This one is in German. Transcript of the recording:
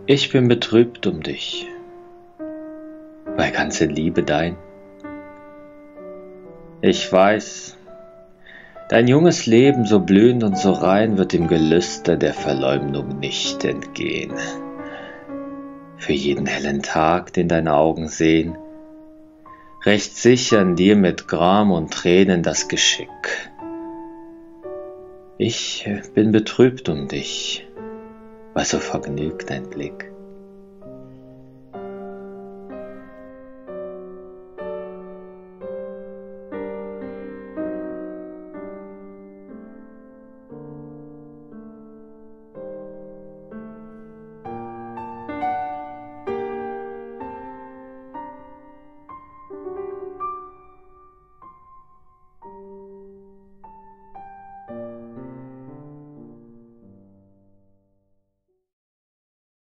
Ich bin betrübt um dich, bei ganzer Liebe dein. Ich weiß, dein junges Leben, so blühend und so rein, wird dem Gelüster der Verleumdung nicht entgehen. Für jeden hellen Tag, den deine Augen sehen, recht sichern dir mit Gram und Tränen das Geschick. Ich bin betrübt um dich, weil so vergnügt dein Blick.